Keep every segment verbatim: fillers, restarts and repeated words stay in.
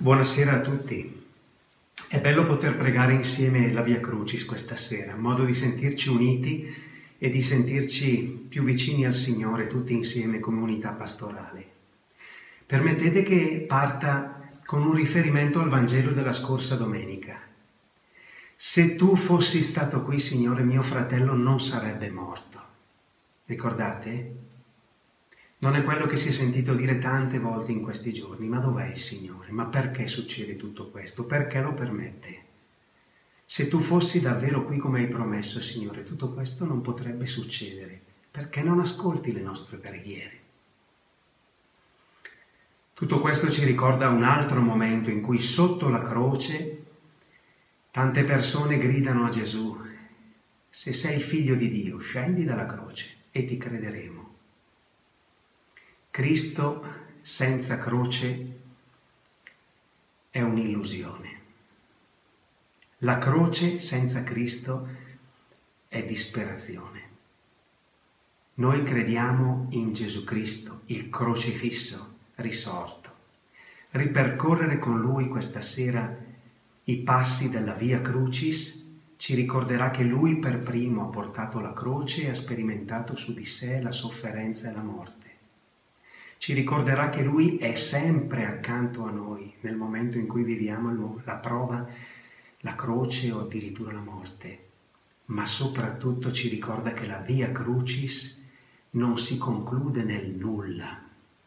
Buonasera a tutti. È bello poter pregare insieme la Via Crucis questa sera, in modo di sentirci uniti e di sentirci più vicini al Signore tutti insieme come unità pastorale. Permettete che parta con un riferimento al Vangelo della scorsa domenica. Se tu fossi stato qui, Signore, mio fratello non sarebbe morto. Ricordate? Non è quello che si è sentito dire tante volte in questi giorni. Ma dov'è il Signore? Ma perché succede tutto questo? Perché lo permette? Se tu fossi davvero qui come hai promesso, Signore, tutto questo non potrebbe succedere. Perché non ascolti le nostre preghiere? Tutto questo ci ricorda un altro momento in cui sotto la croce tante persone gridano a Gesù: se sei il figlio di Dio, scendi dalla croce e ti crederemo. Cristo senza croce è un'illusione. La croce senza Cristo è disperazione. Noi crediamo in Gesù Cristo, il crocifisso, risorto. Ripercorrere con Lui questa sera i passi della Via Crucis ci ricorderà che Lui per primo ha portato la croce e ha sperimentato su di sé la sofferenza e la morte. Ci ricorderà che Lui è sempre accanto a noi nel momento in cui viviamo la prova, la croce o addirittura la morte, ma soprattutto ci ricorda che la Via Crucis non si conclude nel nulla,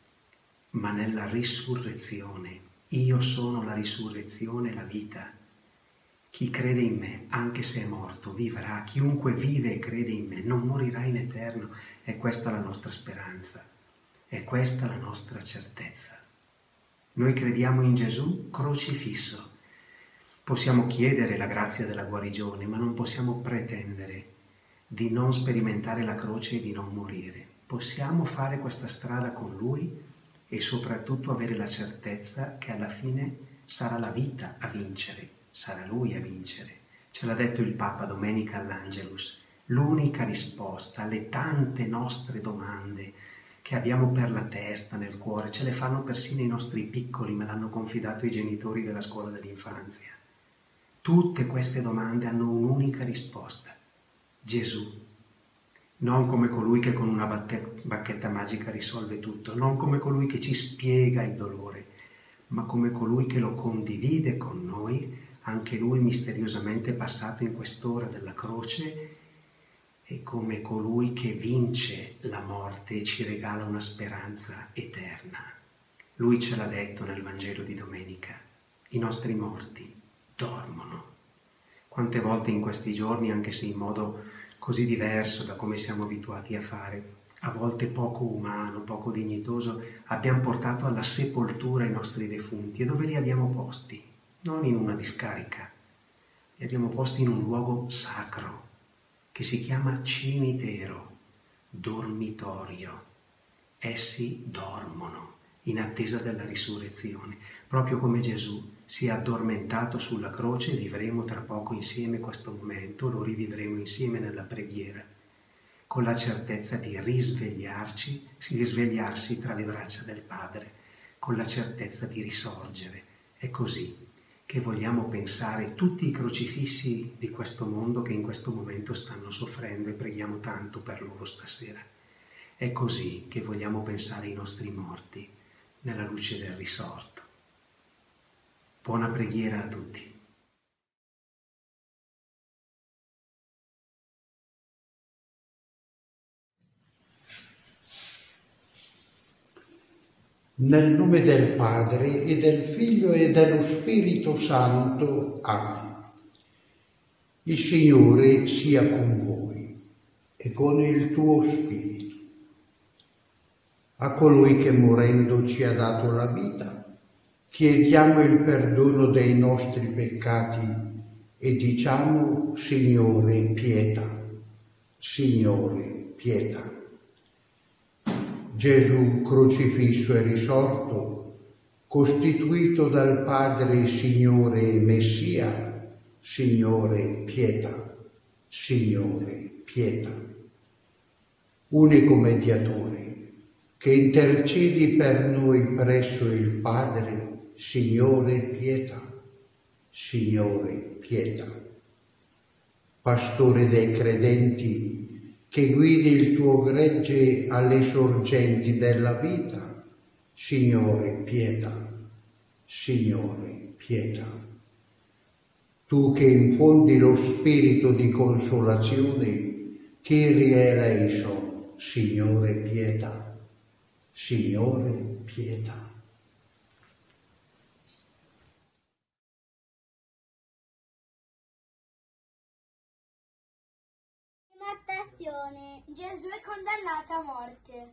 ma nella risurrezione. Io sono la risurrezione e la vita. Chi crede in me, anche se è morto, vivrà. Chiunque vive e crede in me non morirà in eterno. E questa è la nostra speranza. È questa la nostra certezza. Noi crediamo in Gesù crocifisso. Possiamo chiedere la grazia della guarigione, ma non possiamo pretendere di non sperimentare la croce e di non morire. Possiamo fare questa strada con Lui e soprattutto avere la certezza che alla fine sarà la vita a vincere, sarà Lui a vincere. Ce l'ha detto il Papa domenica all'Angelus. L'unica risposta alle tante nostre domande che abbiamo per la testa, nel cuore, ce le fanno persino i nostri piccoli, me l'hanno confidato i genitori della scuola dell'infanzia. Tutte queste domande hanno un'unica risposta: Gesù. Non come colui che con una bacchetta magica risolve tutto, non come colui che ci spiega il dolore, ma come colui che lo condivide con noi, anche lui misteriosamente passato in quest'ora della croce, e come colui che vince la morte e ci regala una speranza eterna. Lui ce l'ha detto nel Vangelo di domenica: i nostri morti dormono. Quante volte in questi giorni, anche se in modo così diverso da come siamo abituati a fare, a volte poco umano, poco dignitoso, abbiamo portato alla sepoltura i nostri defunti. E dove li abbiamo posti? Non in una discarica, li abbiamo posti in un luogo sacro che si chiama cimitero, dormitorio. Essi dormono in attesa della risurrezione. Proprio come Gesù si è addormentato sulla croce, vivremo tra poco insieme questo momento, lo rivivremo insieme nella preghiera, con la certezza di risvegliarci, si risvegliarsi tra le braccia del Padre, con la certezza di risorgere. È così che vogliamo pensare tutti i crocifissi di questo mondo che in questo momento stanno soffrendo, e preghiamo tanto per loro stasera. È così che vogliamo pensare i nostri morti nella luce del risorto. Buona preghiera a tutti. Nel nome del Padre e del Figlio e dello Spirito Santo. Amen. Il Signore sia con voi e con il tuo spirito. A colui che morendo ci ha dato la vita, chiediamo il perdono dei nostri peccati e diciamo: Signore, pietà. Signore, pietà. Gesù crocifisso e risorto, costituito dal Padre Signore e Messia, Signore, pietà. Signore, pietà. Unico mediatore, che intercedi per noi presso il Padre, Signore, pietà. Signore, pietà. Pastore dei credenti, che guidi il tuo gregge alle sorgenti della vita, Signore, pietà. Signore, pietà. Tu che infondi lo spirito di consolazione, Kyrie eleison, Signore, pietà. Signore, pietà. Gesù è condannato a morte.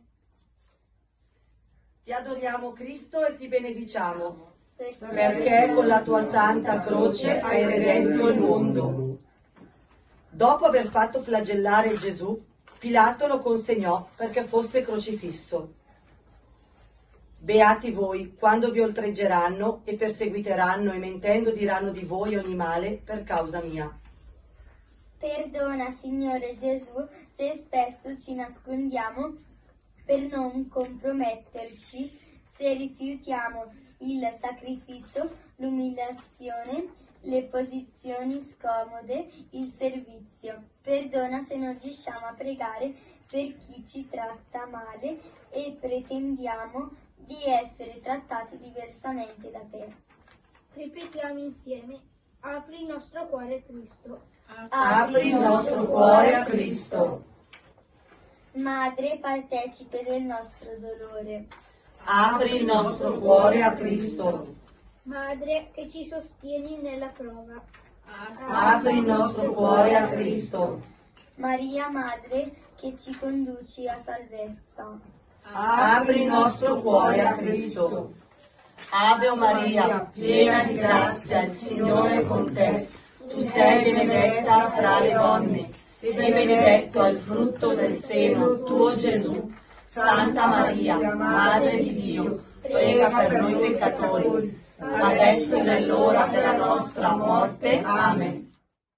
Ti adoriamo, Cristo, e ti benediciamo, perché con la tua santa croce hai redento il mondo. Dopo aver fatto flagellare Gesù, Pilato lo consegnò perché fosse crocifisso. Beati voi quando vi oltraggeranno e perseguiteranno e mentendo diranno di voi ogni male per causa mia. Perdona, Signore Gesù, se spesso ci nascondiamo per non comprometterci, se rifiutiamo il sacrificio, l'umiliazione, le posizioni scomode, il servizio. Perdona se non riusciamo a pregare per chi ci tratta male e pretendiamo di essere trattati diversamente da te. Ripetiamo insieme: apri il nostro cuore a Cristo. Apri il nostro cuore a Cristo. Madre partecipe del nostro dolore. Apri il nostro cuore a Cristo. Madre che ci sostieni nella prova. Apri il nostro cuore a Cristo. Maria, Madre che ci conduci a salvezza. Apri il nostro cuore a Cristo. Ave Maria, piena di grazia, il Signore è con te. Tu sei benedetta fra le donne, e benedetto è il frutto del seno tuo, Gesù. Santa Maria, Madre di Dio, prega per noi peccatori, adesso e nell'ora della nostra morte. Amen.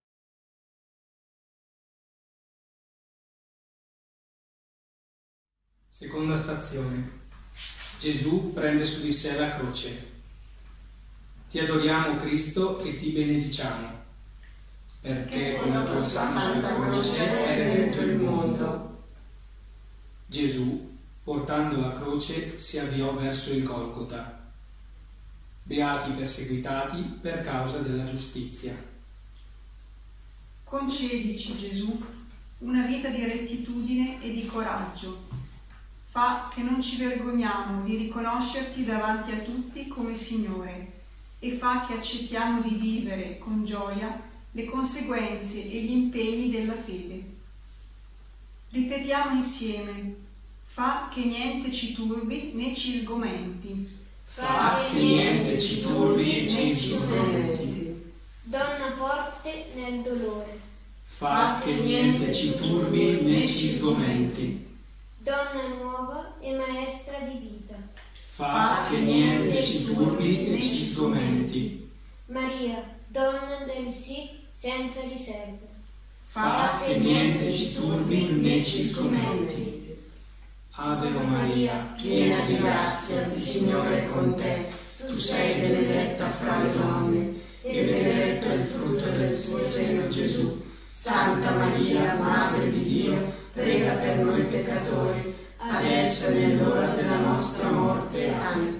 Seconda stazione. Gesù prende su di sé la croce. Ti adoriamo, Cristo, e ti benediciamo, perché con la tua santa croce hai redento il mondo. Gesù, portando la croce, si avviò verso il Golgota. Beati i perseguitati per causa della giustizia. Concedici, Gesù, una vita di rettitudine e di coraggio. Fa che non ci vergogniamo di riconoscerti davanti a tutti come Signore e fa che accettiamo di vivere con gioia le conseguenze e gli impegni della fede. Ripetiamo insieme: fa che niente ci turbi né ci sgomenti. Fa che niente ci turbi né ci sgomenti. Donna forte nel dolore. Fa che niente ci turbi né ci sgomenti. Donna nuova e maestra di vita. Fa che niente ci turbi né ci sgomenti. Maria, donna del sì senza riserve. Fa che niente ci turbi né ci sgomenti. Ave Maria, piena di grazia, il Signore è con te. Tu sei benedetta fra le donne, e benedetto è il frutto del tuo seno, Gesù. Santa Maria, Madre di Dio, prega per noi peccatori, adesso e nell'ora della nostra morte. Amen.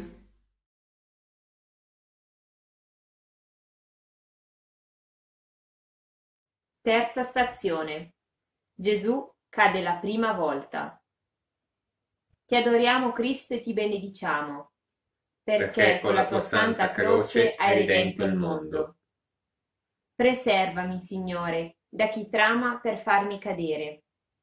Terza stazione. Gesù cade la prima volta. Ti adoriamo, Cristo, e ti benediciamo, perché, perché con la tua santa croce hai redento il mondo. Preservami, Signore, da chi trama per farmi cadere.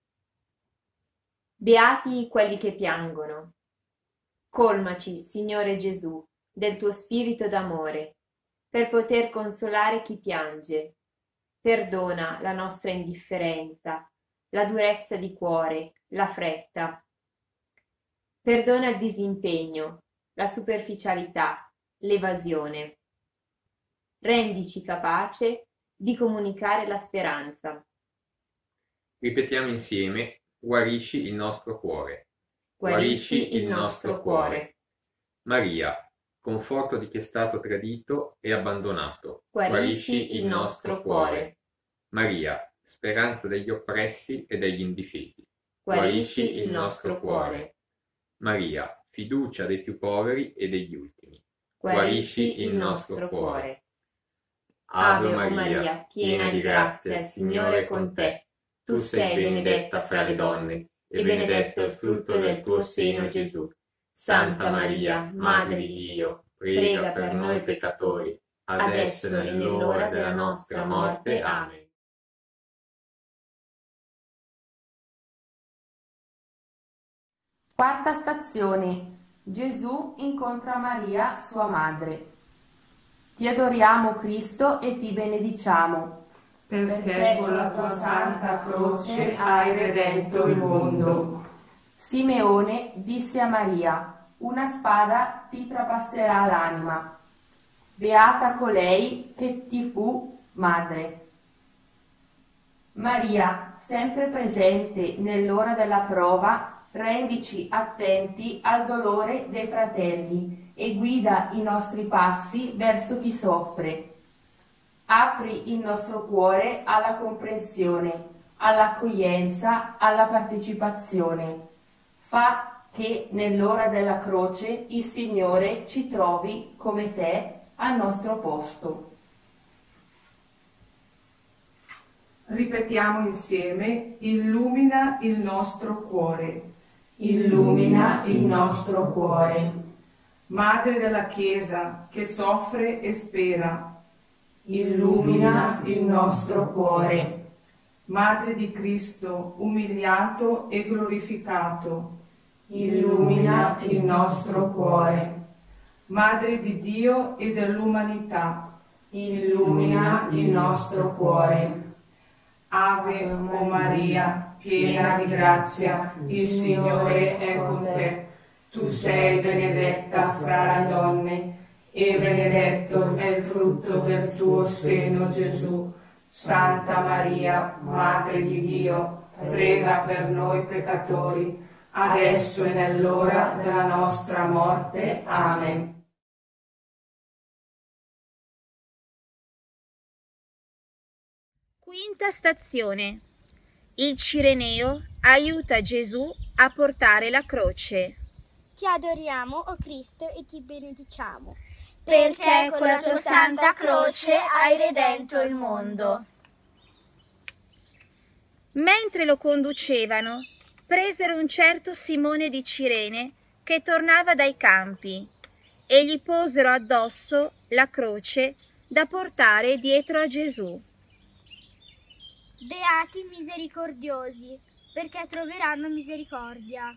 Beati quelli che piangono. Colmaci, Signore Gesù, del tuo spirito d'amore, per poter consolare chi piange. Perdona la nostra indifferenza, la durezza di cuore, la fretta. Perdona il disimpegno, la superficialità, l'evasione. Rendici capace di comunicare la speranza. Ripetiamo insieme: guarisci il nostro cuore. Guarisci il nostro cuore. Maria, conforto di chi è stato tradito e abbandonato, guarisci il nostro cuore. Maria, speranza degli oppressi e degli indifesi, Guarisci il nostro cuore. Maria, fiducia dei più poveri e degli ultimi, Guarisci il nostro cuore. Ave Maria, piena di grazia, il Signore è con te. Tu sei benedetta fra le donne, e benedetto è il frutto del tuo seno, Gesù. Santa Maria, Madre di Dio, prega per noi peccatori, adesso e nell'ora della nostra morte. Amen. Quarta stazione. Gesù incontra Maria, sua madre. Ti adoriamo, Cristo, e ti benediciamo, perché con la tua santa croce hai redento il mondo. Simeone disse a Maria: una spada ti trapasserà l'anima. Beata colei che ti fu madre. Maria, sempre presente nell'ora della prova, rendici attenti al dolore dei fratelli e guida i nostri passi verso chi soffre. Apri il nostro cuore alla comprensione, all'accoglienza, alla partecipazione. Fa che nell'ora della croce il Signore ci trovi come te al nostro posto. Ripetiamo insieme: illumina il nostro cuore. Illumina il nostro cuore. Madre della Chiesa che soffre e spera, illumina il nostro cuore. Madre di Cristo umiliato e glorificato, illumina il nostro cuore. Madre di Dio e dell'umanità, illumina il nostro cuore. Ave o Maria, piena di grazia, il Signore è con te. Tu sei benedetta fra le donne, e benedetto è il frutto del tuo seno, Gesù. Santa Maria, Madre di Dio, prega per noi peccatori, adesso e nell'ora della nostra morte. Amen. Quinta stazione. Il Cireneo aiuta Gesù a portare la croce. Ti adoriamo, o Cristo, e ti benediciamo, perché con la tua santa croce hai redento il mondo. Mentre lo conducevano, presero un certo Simone di Cirene che tornava dai campi e gli posero addosso la croce da portare dietro a Gesù. Beati i misericordiosi, perché troveranno misericordia.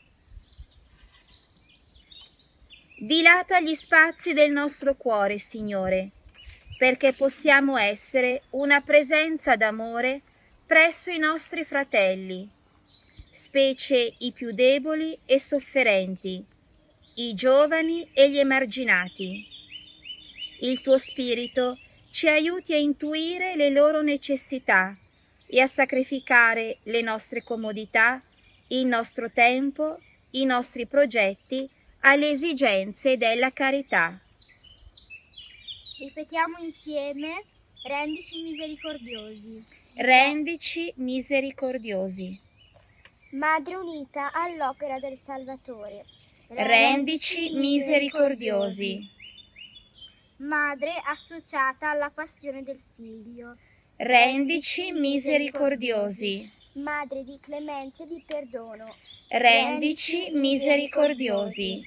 Dilata gli spazi del nostro cuore, Signore, perché possiamo essere una presenza d'amore presso i nostri fratelli, specie i più deboli e sofferenti, i giovani e gli emarginati. Il tuo Spirito ci aiuti a intuire le loro necessità e a sacrificare le nostre comodità, il nostro tempo, i nostri progetti alle esigenze della carità. Ripetiamo insieme: rendici misericordiosi. Rendici misericordiosi. Madre unita all'opera del Salvatore, rendici misericordiosi. Madre associata alla passione del Figlio, rendici misericordiosi. Madre di clemenza e di perdono, rendici misericordiosi.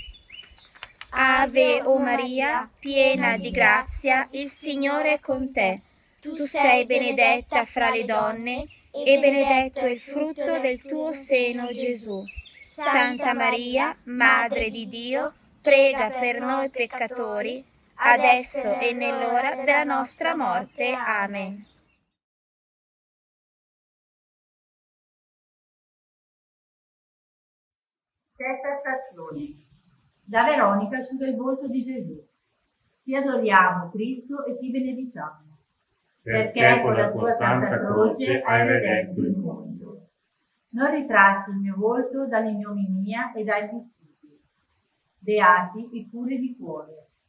Ave o Maria, piena di grazia, il Signore è con te. Tu sei benedetta fra le donne e benedetto è il frutto del tuo seno, Gesù. Santa Maria, Madre di Dio, prega per noi peccatori, adesso e nell'ora della nostra morte. Amen. Sesta stazione. Da Veronica asciuga il volto di Gesù. Ti adoriamo, Cristo, e ti benediciamo, perché con la tua santa croce hai redento il mondo. Non ritrassi il mio volto dall'ignominia e dagli stupri. Beati i puri di cuore,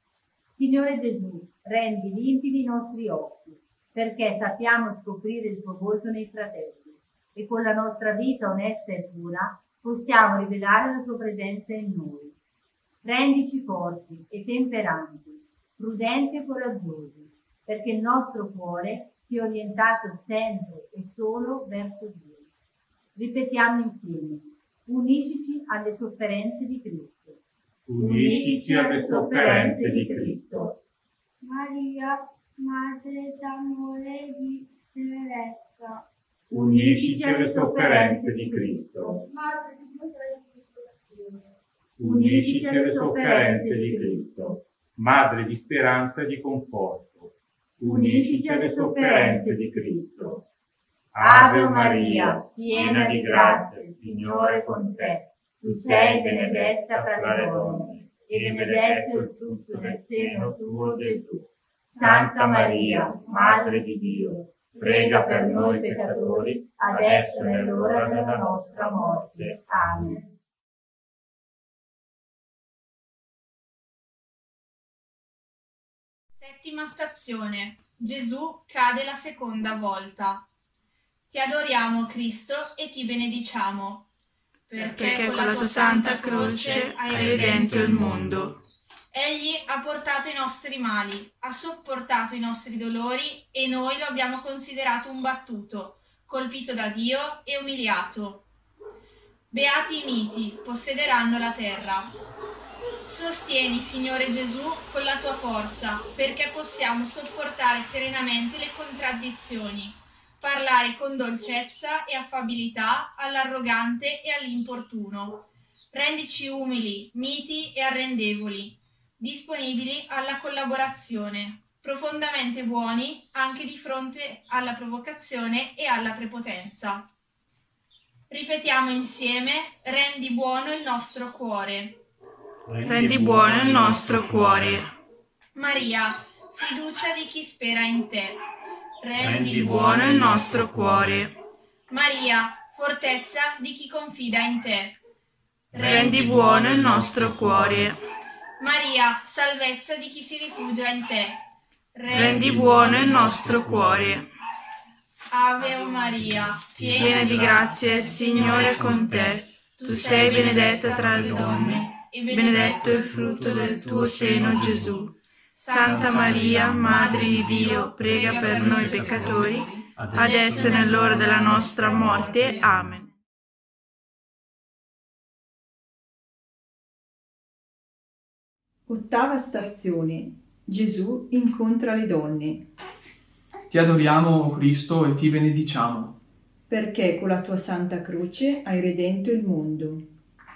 Signore Gesù, rendi limpidi i nostri occhi, perché sappiamo scoprire il tuo volto nei fratelli e con la nostra vita onesta e pura possiamo rivelare la tua presenza in noi. Rendici forti e temperanti, prudenti e coraggiosi, perché il nostro cuore sia orientato sempre e solo verso Dio. Ripetiamo insieme: unicici alle sofferenze di Cristo. Unicici alle sofferenze di Cristo. Maria, Madre d'amore di Benedetta. Unicici alle sofferenze di Cristo. Madre di consolazione. Unicici alle sofferenze di Cristo. Madre di speranza e di conforto. Unicici alle sofferenze di Cristo. Ave Maria, piena di grazia, il Signore è con te. Tu sei benedetta fra le donne, e benedetto il frutto del seno tuo, Gesù. Santa Maria, Madre di Dio, prega per noi peccatori, adesso e nell'ora della nostra morte. Amen. Settima stazione. Gesù cade la seconda volta. Ti adoriamo, Cristo, e ti benediciamo, perché, perché con la tua santa croce hai redento il mondo. Egli ha portato i nostri mali, ha sopportato i nostri dolori e noi lo abbiamo considerato un battuto, colpito da Dio e umiliato. Beati i miti, possederanno la terra. Sostieni, Signore Gesù, con la tua forza, perché possiamo sopportare serenamente le contraddizioni, parlare con dolcezza e affabilità all'arrogante e all'importuno. Rendici umili, miti e arrendevoli, disponibili alla collaborazione, profondamente buoni anche di fronte alla provocazione e alla prepotenza. Ripetiamo insieme: rendi buono il nostro cuore. Rendi buono il nostro cuore. Maria, fiducia di chi spera in te. Rendi buono il nostro cuore. Maria, fortezza di chi confida in te. Rendi buono il nostro cuore. Maria, salvezza di chi si rifugia in te. Rendi buono il nostro cuore. Ave Maria, piena di grazia, il Signore è con te. Tu sei benedetta tra le donne, e benedetto il frutto del tuo seno, Gesù. Santa Maria, Madre di Dio, prega per noi peccatori, adesso e nell'ora della nostra morte. Amen. Ottava stazione. Gesù incontra le donne. Ti adoriamo, o Cristo, e ti benediciamo, perché con la tua santa croce hai redento il mondo.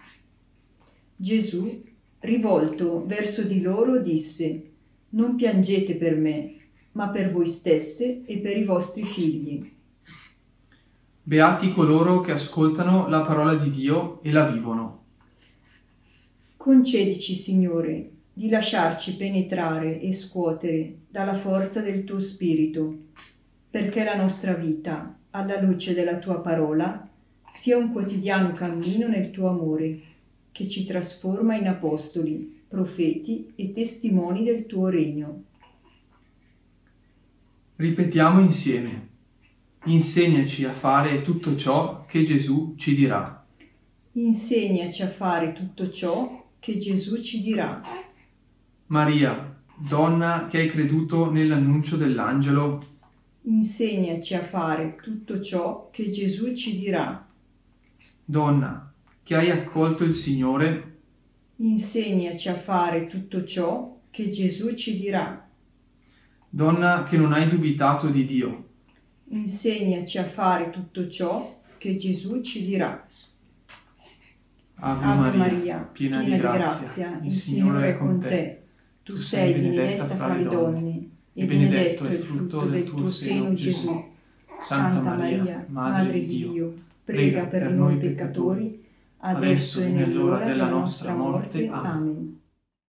Gesù, rivolto verso di loro, disse: non piangete per me, ma per voi stesse e per i vostri figli. Beati coloro che ascoltano la parola di Dio e la vivono. Concedici, Signore, di lasciarci penetrare e scuotere dalla forza del tuo Spirito, perché la nostra vita, alla luce della tua parola, sia un quotidiano cammino nel tuo amore, che ci trasforma in apostoli, profeti e testimoni del tuo regno. Ripetiamo insieme: insegnaci a fare tutto ciò che Gesù ci dirà. Insegnaci a fare tutto ciò che Gesù ci dirà. Maria, donna che hai creduto nell'annuncio dell'angelo, insegnaci a fare tutto ciò che Gesù ci dirà. Donna che hai accolto il Signore, insegnaci a fare tutto ciò che Gesù ci dirà. Donna che non hai dubitato di Dio, insegnaci a fare tutto ciò che Gesù ci dirà. Ave, Ave Maria, Maria, piena, piena di di grazia, grazia, il Signore è con te. Tu sei benedetta fra le donne, e benedetto è il frutto del tuo seno, Gesù. Santa Maria, Madre di Dio, prega per noi peccatori, adesso e nell'ora della nostra morte. Amen.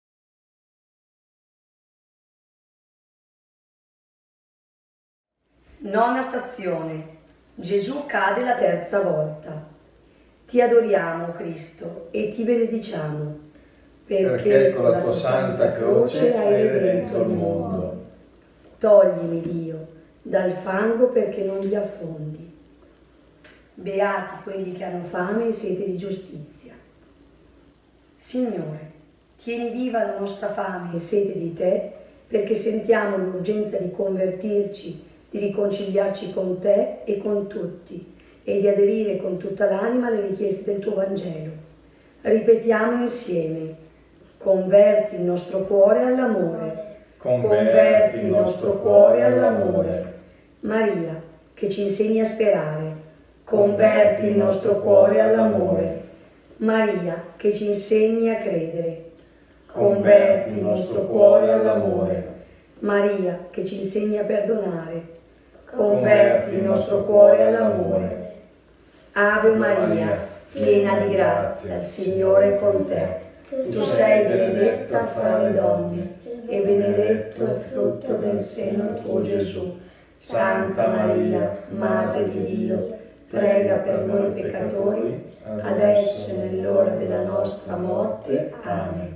Nona stazione. Gesù cade la terza volta. Ti adoriamo, Cristo, e ti benediciamo, perché con la tua santa croce hai redento il mondo. Toglimi, Dio, dal fango perché non vi affondi. Beati quelli che hanno fame e sete di giustizia. Signore, tieni viva la nostra fame e sete di te, perché sentiamo l'urgenza di convertirci, di riconciliarci con te e con tutti, e di aderire con tutta l'anima alle richieste del tuo Vangelo. Ripetiamo insieme: converti il nostro cuore all'amore. Converti il nostro cuore all'amore. Maria, che ci insegni a sperare, converti il nostro cuore all'amore. Maria, che ci insegni a credere, converti il nostro cuore all'amore. Maria, che ci insegni a perdonare, converti il nostro cuore all'amore. Ave Maria, piena di grazia, il Signore è con te. Tu sei benedetta fra le donne, e benedetto è il frutto del seno tuo, Gesù. Santa Maria, Madre di Dio, prega per noi peccatori, adesso e nell'ora della nostra morte. Amen.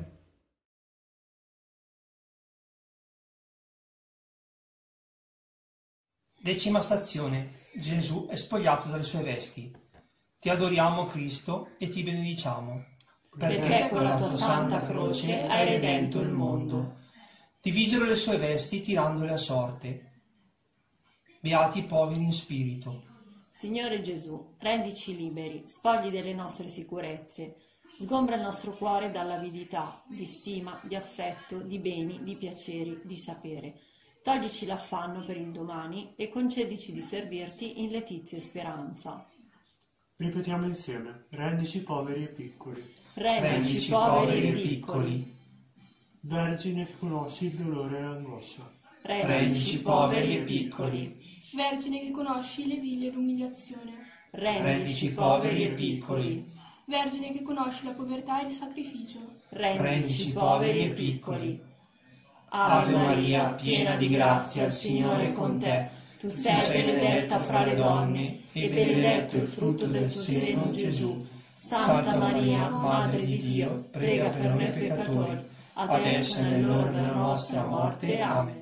Decima stazione. Gesù è spogliato dalle sue vesti. Ti adoriamo, Cristo, e ti benediciamo, perché con la tua santa croce hai redento il mondo. Divisero le sue vesti tirandole a sorte. Beati i poveri in spirito. Signore Gesù, rendici liberi, spogli delle nostre sicurezze, sgombra il nostro cuore dall'avidità, di stima, di affetto, di beni, di piaceri, di sapere. Toglici l'affanno per il domani e concedici di servirti in letizia e speranza. Ripetiamo insieme: rendici poveri e piccoli. Rendici, rendici poveri e piccoli. Vergine che conosci il dolore e l'angoscia. Rendici poveri e piccoli. Vergine che conosci l'esilio e l'umiliazione. Rendici poveri e piccoli. Vergine che conosci la povertà e il sacrificio. Rendici poveri e piccoli. Ave Maria, piena di grazia, il Signore è con te. Tu sei benedetta fra le donne, e benedetto il frutto del tuo seno, Gesù. Santa Maria, Madre di Dio, prega per noi peccatori, adesso e nell'ora della nostra morte. Amen.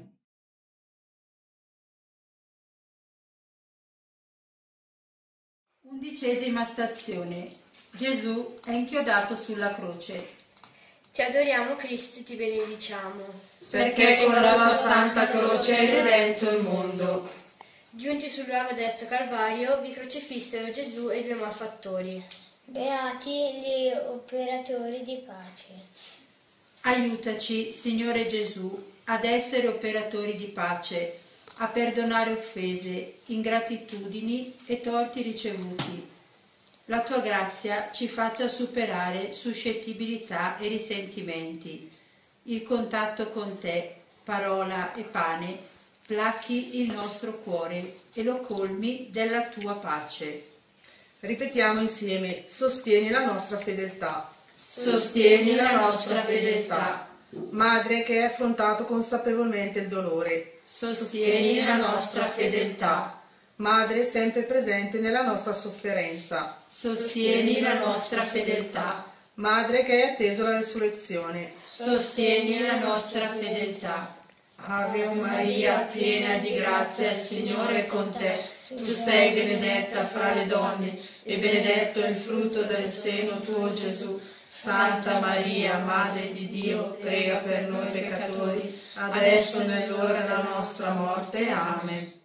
Undicesima stazione. Gesù è inchiodato sulla croce. Ti adoriamo, Cristo, e ti benediciamo, perché con la tua santa croce hai redento il mondo. Giunti sul luogo detto Calvario, vi crocifissero Gesù e i due malfattori. Beati gli operatori di pace. Aiutaci, Signore Gesù, ad essere operatori di pace, a perdonare offese, ingratitudini e torti ricevuti. La tua grazia ci faccia superare suscettibilità e risentimenti. Il contatto con te, parola e pane, placchi il nostro cuore e lo colmi della tua pace. Ripetiamo insieme: sostieni la nostra fedeltà. Sostieni la nostra fedeltà. Madre che hai affrontato consapevolmente il dolore. Sostieni la nostra fedeltà. Madre sempre presente nella nostra sofferenza. Sostieni la nostra fedeltà. Madre che hai atteso la resurrezione. Sostieni la nostra fedeltà. Ave Maria, piena di grazia, il Signore è con te. Tu sei benedetta fra le donne, e benedetto è il frutto del seno tuo, Gesù. Santa Maria, Madre di Dio, prega per noi peccatori, adesso e nell'ora della nostra morte. Amen.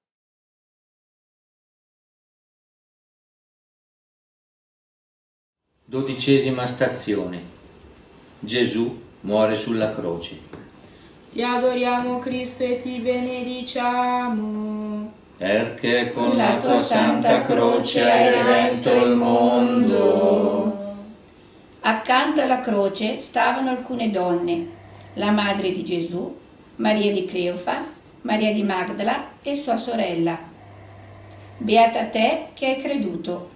Dodicesima stazione. Gesù muore sulla croce. Ti adoriamo, Cristo, e ti benediciamo, perché con la tua santa croce hai redento il mondo. Accanto alla croce stavano alcune donne, la madre di Gesù, Maria di Cleofa, Maria di Magdala e sua sorella. Beata te che hai creduto.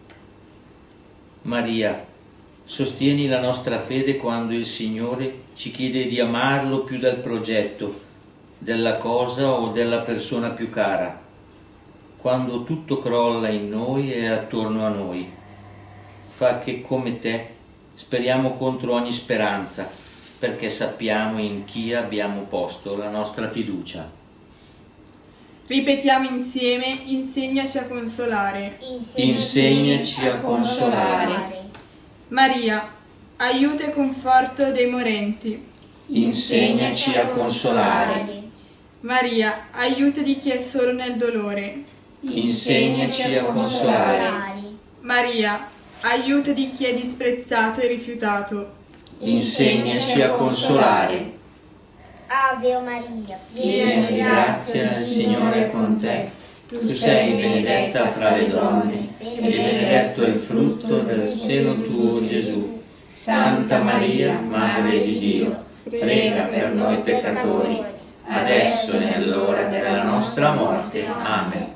Maria, sostieni la nostra fede quando il Signore ci chiede di amarlo più del progetto, della cosa o della persona più cara, quando tutto crolla in noi e attorno a noi. Fa che come te Speriamo contro ogni speranza, perché sappiamo in chi abbiamo posto la nostra fiducia. Ripetiamo insieme: insegnaci a consolare. Insegnaci a consolare. Maria, aiuto e conforto dei morenti. Insegnaci a consolare. Maria, aiuto di chi è solo nel dolore. Insegnaci a consolare. Maria, aiuto di chi è disprezzato e rifiutato. Insegnaci a consolare. Ave Maria, piena di grazia, il Signore è con te. Tu sei benedetta fra le donne, e benedetto è il frutto del seno tuo, Gesù. Santa Maria, Madre di Dio, prega per noi peccatori, adesso e nell'ora della nostra morte. Amen.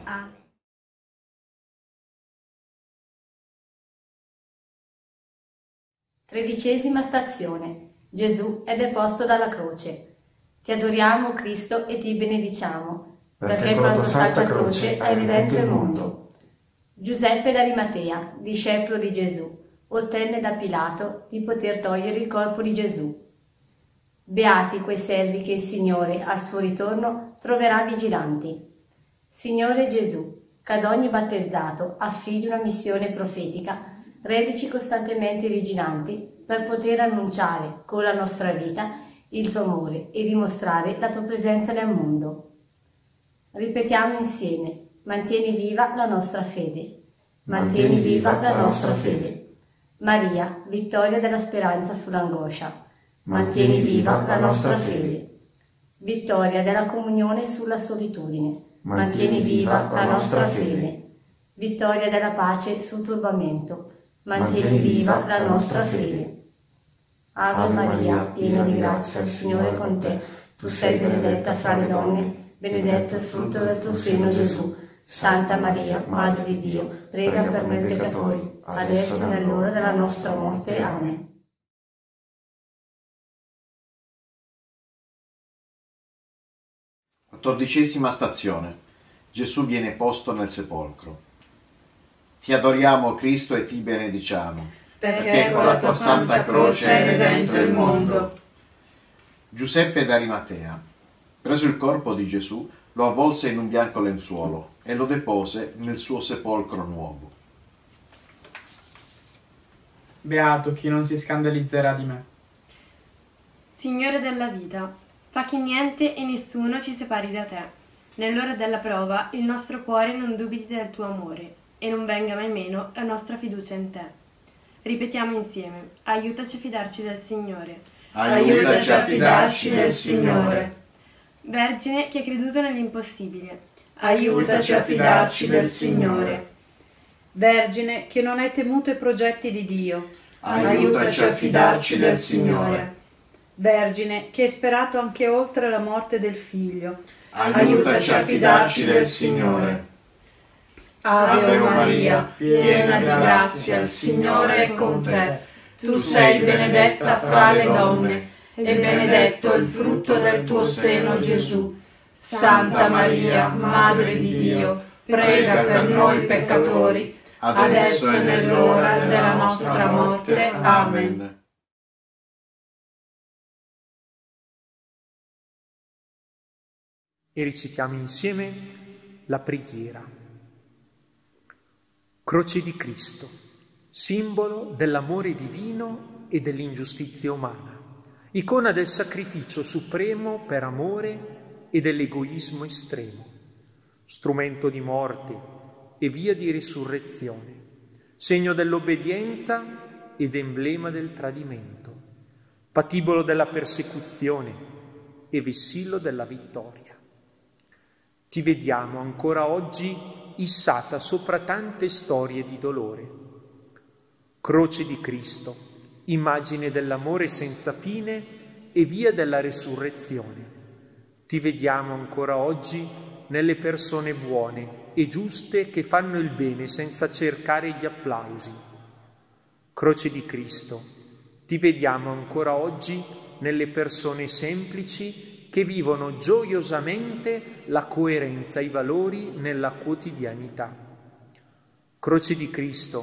Tredicesima stazione. Gesù è deposto dalla croce. Ti adoriamo, Cristo, e ti benediciamo, perché, perché con la tua santa croce hai redento il mondo. Giuseppe d'Arimatea, discepolo di Gesù, ottenne da Pilato di poter togliere il corpo di Gesù. Beati quei servi che il Signore, al suo ritorno, troverà vigilanti. Signore Gesù, che ad ogni battezzato affidi una missione profetica, redici costantemente vigilanti per poter annunciare con la nostra vita il tuo amore e dimostrare la tua presenza nel mondo. Ripetiamo insieme: mantieni viva la nostra fede. Mantieni viva la nostra fede. Maria, vittoria della speranza sull'angoscia. Mantieni viva la nostra fede. Vittoria della comunione sulla solitudine. Mantieni viva la nostra fede. Vittoria della pace sul turbamento. Mantieni viva la nostra fede. Ave Maria, piena di grazia, il Signore è con te. Tu sei benedetta fra le donne, benedetto il frutto del tuo seno, Gesù. Santa Maria, Madre di Dio, prega per noi peccatori, adesso e nell'ora della nostra morte. Amen. Quattordicesima stazione. Gesù viene posto nel sepolcro. Ti adoriamo, Cristo, e ti benediciamo, perché con la tua santa croce hai redento il mondo. Giuseppe d'Arimatea, preso il corpo di Gesù, lo avvolse in un bianco lenzuolo e lo depose nel suo sepolcro nuovo. Beato chi non si scandalizzerà di me. Signore della vita, fa che niente e nessuno ci separi da te. Nell'ora della prova il nostro cuore non dubiti del tuo amore e non venga mai meno la nostra fiducia in te. Ripetiamo insieme: aiutaci a fidarci del Signore. Aiutaci a fidarci del Signore. Vergine che ha creduto nell'impossibile, aiutaci a fidarci del Signore. Vergine che non hai temuto i progetti di Dio, aiutaci a fidarci del Signore. Vergine che hai sperato anche oltre la morte del Figlio, aiutaci a fidarci del Signore. Ave Maria, piena di grazia, il Signore è con te. Tu sei benedetta fra le donne, e benedetto il frutto del tuo seno, Gesù. Santa Maria, Madre di Dio, prega per noi peccatori, adesso e nell'ora della nostra morte. Amen. E recitiamo insieme la preghiera. Croce di Cristo, simbolo dell'amore divino e dell'ingiustizia umana, icona del sacrificio supremo per amore e dell'egoismo estremo, strumento di morte e via di risurrezione, segno dell'obbedienza ed emblema del tradimento, patibolo della persecuzione e vessillo della vittoria. Ti vediamo ancora oggi issata sopra tante storie di dolore. Croce di Cristo, immagine dell'amore senza fine e via della resurrezione. Ti vediamo ancora oggi nelle persone buone e giuste che fanno il bene senza cercare gli applausi. Croce di Cristo, ti vediamo ancora oggi nelle persone semplici che vivono gioiosamente la coerenza e i valori nella quotidianità. Croce di Cristo,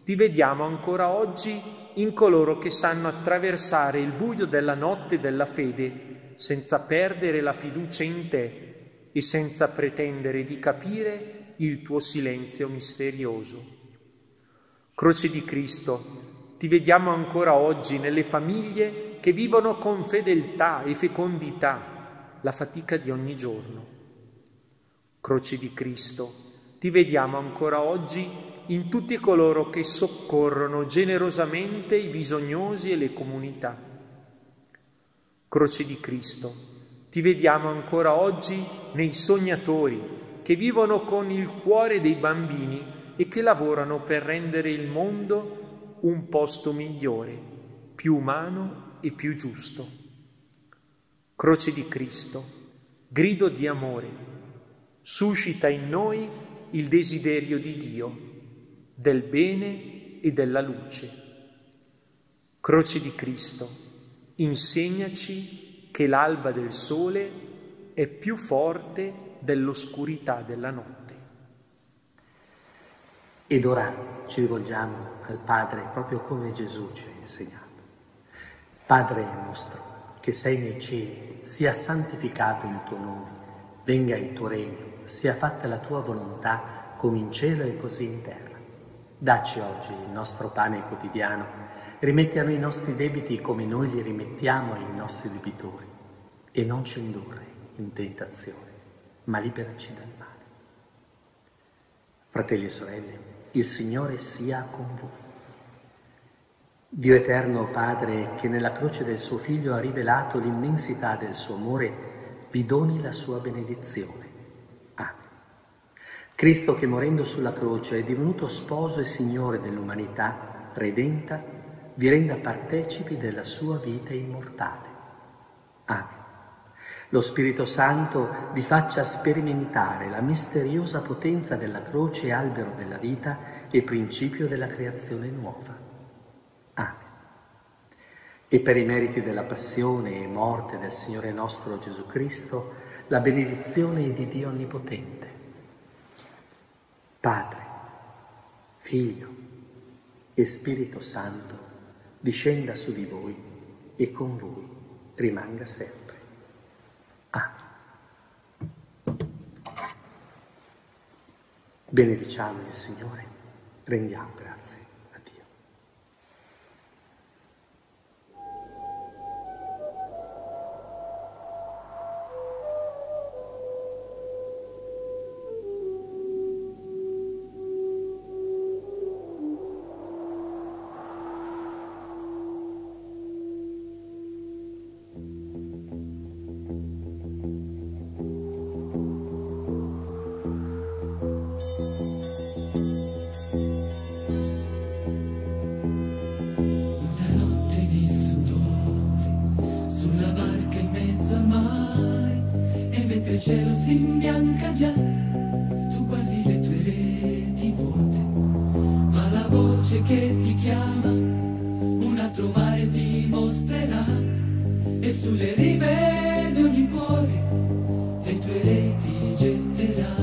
ti vediamo ancora oggi in coloro che sanno attraversare il buio della notte della fede senza perdere la fiducia in te e senza pretendere di capire il tuo silenzio misterioso. Croce di Cristo, ti vediamo ancora oggi nelle famiglie che vivono con fedeltà e fecondità la fatica di ogni giorno. Croce di Cristo, ti vediamo ancora oggi in tutti coloro che soccorrono generosamente i bisognosi e le comunità. Croce di Cristo, ti vediamo ancora oggi nei sognatori che vivono con il cuore dei bambini e che lavorano per rendere il mondo un posto migliore, più umano e più giusto. Croce di Cristo, grido di amore, suscita in noi il desiderio di Dio, del bene e della luce. Croce di Cristo, insegnaci che l'alba del sole è più forte dell'oscurità della notte. Ed ora ci rivolgiamo al Padre proprio come Gesù ci ha insegnato. Padre nostro, che sei nei cieli, sia santificato il tuo nome, venga il tuo regno, sia fatta la tua volontà come in cielo e così in terra. Dacci oggi il nostro pane quotidiano, rimetti a noi i nostri debiti come noi li rimettiamo ai nostri debitori e non ci indurre in tentazione, ma liberaci dal male. Fratelli e sorelle, il Signore sia con voi. Dio eterno Padre, che nella croce del suo Figlio ha rivelato l'immensità del suo amore, vi doni la sua benedizione. Amen. Cristo, che morendo sulla croce è divenuto sposo e Signore dell'umanità redenta, vi renda partecipi della sua vita immortale. Amen. Lo Spirito Santo vi faccia sperimentare la misteriosa potenza della croce, albero della vita e principio della creazione nuova. Amen. E per i meriti della passione e morte del Signore nostro Gesù Cristo, la benedizione di Dio Onnipotente, Padre, Figlio e Spirito Santo, discenda su di voi e con voi rimanga sempre. Amen. Benediciamo il Signore, rendiamo grazie a Dio. Il cielo si imbianca già, tu guardi le tue reti vuote, ma la voce che ti chiama un altro mare ti mostrerà, e sulle rive di ogni cuore le tue reti getterà.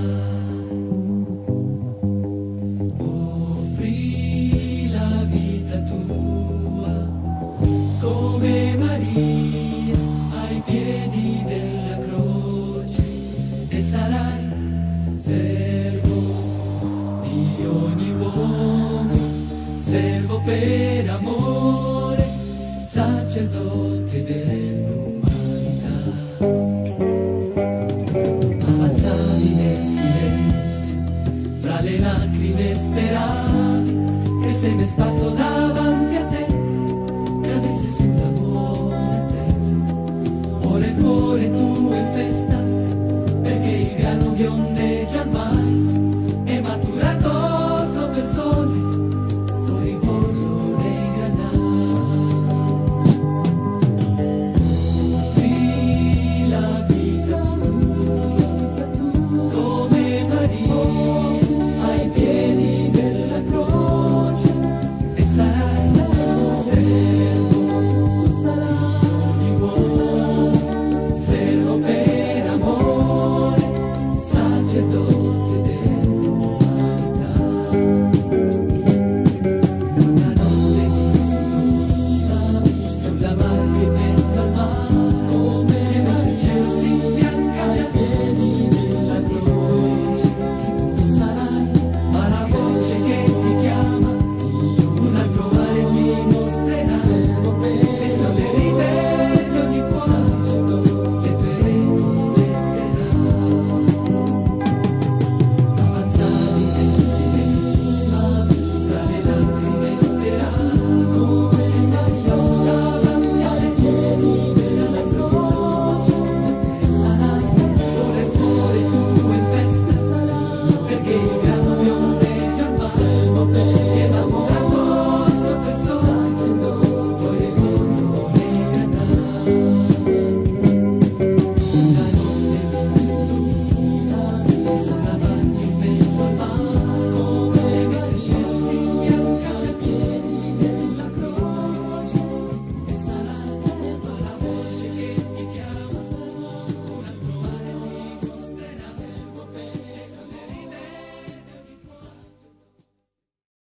Offri la vita tua come Maria ai piedi della croce, e sarai servo di ogni uomo, servo per amore, sacerdote dell'umanità. Avanzavi nel silenzio, fra le lacrime speravi che il seme sparso davanti a te cadesse sulla buona terra. Ora il cuore tuo è in festa, perché il grano biondeggia al mare.